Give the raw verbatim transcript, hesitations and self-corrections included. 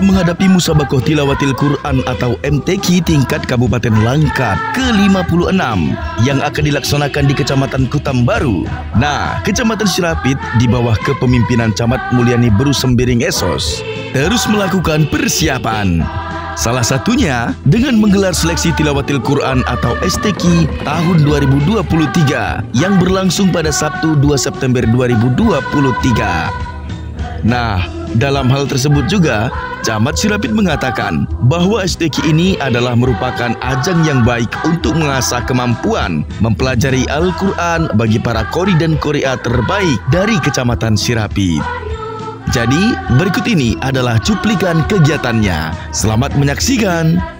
dalam menghadapi Musabakoh Tilawatil Quran atau M T Q tingkat Kabupaten Langkat ke lima puluh enam yang akan dilaksanakan di Kecamatan Kutambaru. Nah, Kecamatan Sirapit di bawah kepemimpinan Camat Mulyani Beru Sembiring Esos terus melakukan persiapan. Salah satunya dengan menggelar seleksi Tilawatil Quran atau S T Q tahun dua ribu dua puluh tiga yang berlangsung pada Sabtu dua September dua ribu dua puluh tiga. Nah, dalam hal tersebut juga, Camat Sirapit mengatakan bahwa S T Q ini adalah merupakan ajang yang baik untuk mengasah kemampuan mempelajari Al-Quran bagi para qori dan qori'ah terbaik dari Kecamatan Sirapit. Jadi, berikut ini adalah cuplikan kegiatannya. Selamat menyaksikan.